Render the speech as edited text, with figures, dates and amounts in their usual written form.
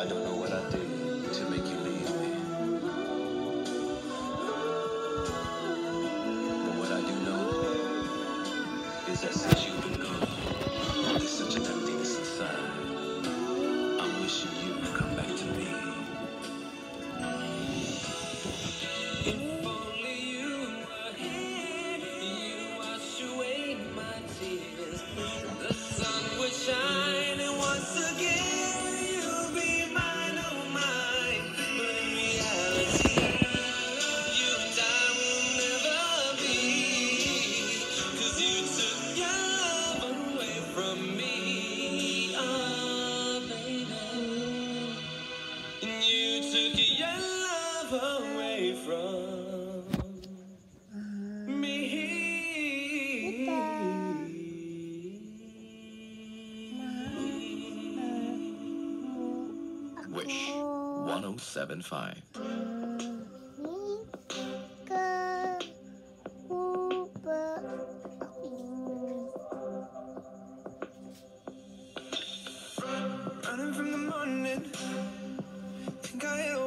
I don't know what I did to make you leave me. But what I do know is that since you've been gone, there's such an emptiness inside. I'm wishing you would come back to me. If only you were here, you'd wash away my tears. The sun would shine and once again you'll be mine, oh mine. But in reality, you and I will never be. 'Cause you took your love away from me, oh baby. And you took your love away from me. Wish 1075. Running from the morning, think I